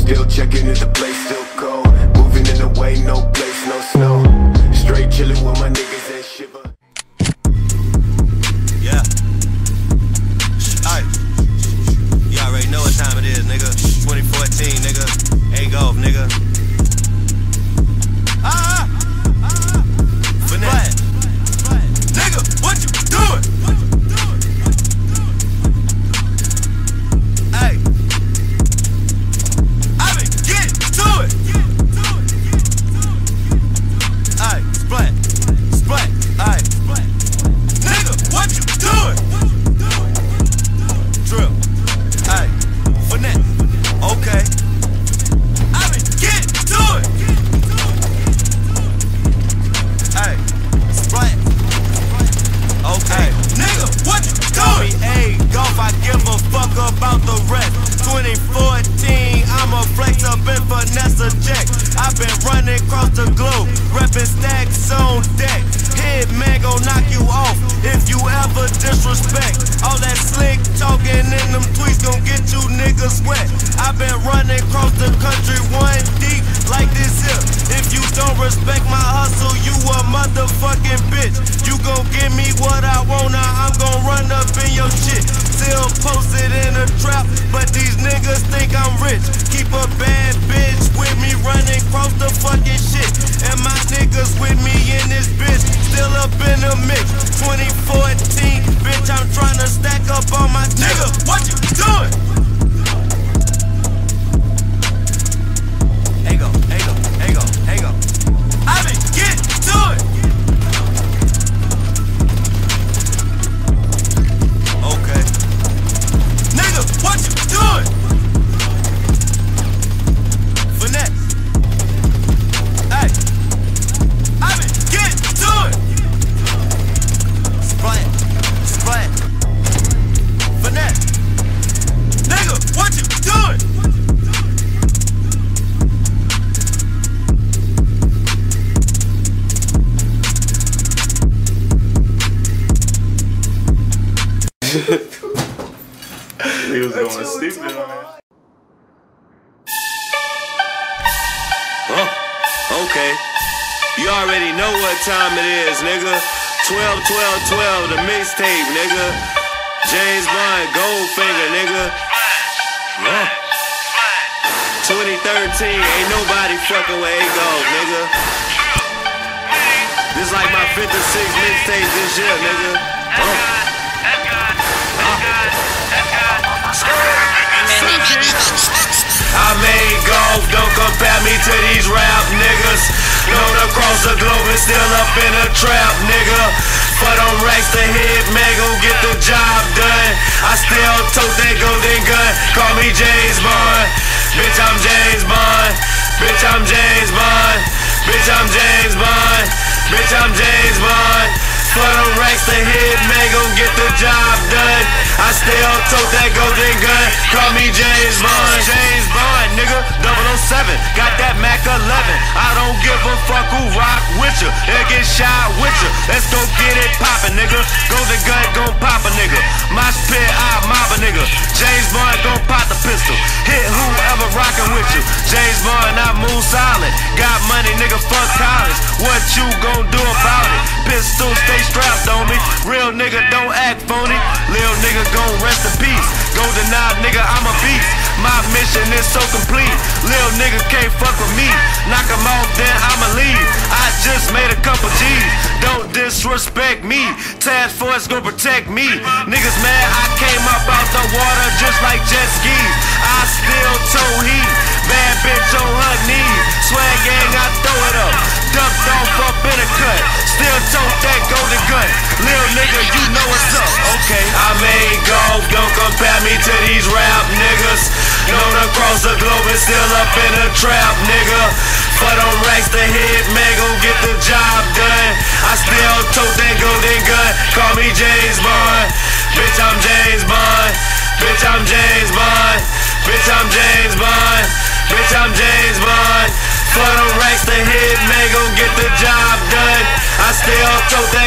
Still checking if the place still cold. Moving in the way, no place, no snow. Straight chillin' with my niggas and shiver. Yeah. Alright. You already know what time it is, nigga. 2014, nigga. A-Golf, nigga. Finesse. Nigga, what you doing? Hey. I been getting to it. Hey, splat. Splat. Hey. Nigga, what you doing? Drill. Hey. Finesse. Okay. I been getting to it. Hey. Splat. Okay. Nigga, what you doing? Call me A-Golf, I give a fuck about the rest. 2014, I'ma flex up and finesse a check. I've been running across the globe, reppin' stacks on deck. Hitman gon' knock you off if you ever disrespect. All that slick talking and them tweets gon' get you niggas wet. I've been running across the country one deep like this here. If you don't respect my hustle, you a motherfucking bitch. You gon' give me what I want, now I'm gon' run up in your shit. Still posted in a trap, but these niggas think I'm rich. Keep a bad bitch with me running across the fucking shit. And my niggas with me in this bitch, still up in the mix. 2014, bitch, I'm tryna stack up on my nigga. What you doing? Hey go, hey go, hey go, hey go. I been getting to it. Okay. Nigga, what you doing? Finesse. Hey. I been getting to it. Splat. Splat. Finesse. Nigga, what you doing? He was going stupid on that. Okay. You already know what time it is, nigga. 12-12-12, the mixtape, nigga. James Bond, Goldfinger, nigga. 2013, ain't nobody fucking with A-Golf, nigga. This like my 56 mixtape this year, nigga. I made golf, don't compare me to these rap niggas. Known across the globe and still up in a trap, nigga. For them racks to hit, man, gon' get the job done. I still tote that golden gun, call me James Bond. Bitch, I'm James Bond. Bitch, I'm James Bond. Bitch, I'm James Bond. Bitch, I'm James Bond. For them racks to hit, man, gon' get the job done. I still tote that golden gun, call me James Bond. James Bond, nigga, 007, got that Mac 11. I don't give a fuck who rock with you, they'll get shot with you. Let's go get it poppin', nigga. Golden gun gon' pop a nigga. My spit, I mob a nigga. James Bond gon' pop the pistol. Hit whoever rockin' with you. James Bond, I move silent. Got money, nigga, fuck college. What you gon' do about it? Pistol stay strapped on me. Real nigga don't act phony. Lil nigga gon' rest in peace. Golden eye nigga, I'm a beast. My mission is so complete. Lil nigga can't fuck with me. Knock him off, then I'ma leave. I just made a couple G's. Don't disrespect me. Task force gon' protect me. Niggas mad I came up out the water just like jet skis. I still tow heat. Bad bitch on her knees. Swag gang, I throw it up. Ducked off up in a cut. Still tote that golden gun. Lil nigga, you know what's up. Okay, I made golf, don't compare me to these rap niggas. Known across the globe and still up in a trap, nigga. For them racks to hit, man, gon' get the job done. I still tote that golden gun, call me James Bond. Bitch, I'm James Bond. Bitch, I'm James Bond. Bitch, I'm James Bond. Bitch, I'm James Bond. For them racks to hit, man, gon' get the job done. I still tote that